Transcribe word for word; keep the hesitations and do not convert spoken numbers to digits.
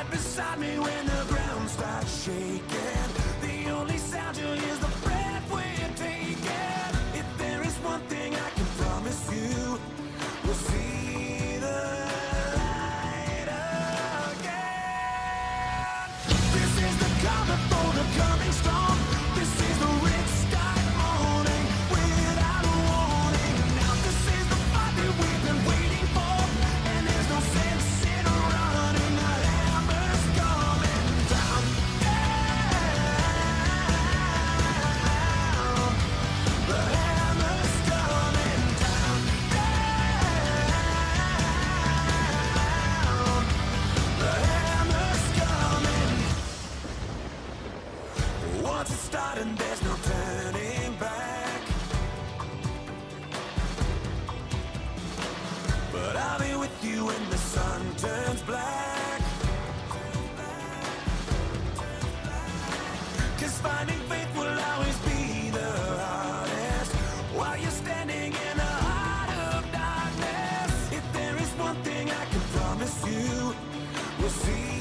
right beside me when the ground starts shaking. The only sound you hear is the breath we're taking. If there is one thing I can promise you, we'll see the light again. This is the calm before the coming storm. This is the red sky morning without a warning. Now this is the fight that we've been waiting for, and there's no sense in running. The hammer's coming down, down. The hammer's coming down, down. The hammer's coming. Once it's started, there's no turning back. But I'll be with you when the sun turns black. 'Cause finding faith will always be the hardest, while you're standing in the heart of darkness. If there is one thing I can promise you, we'll see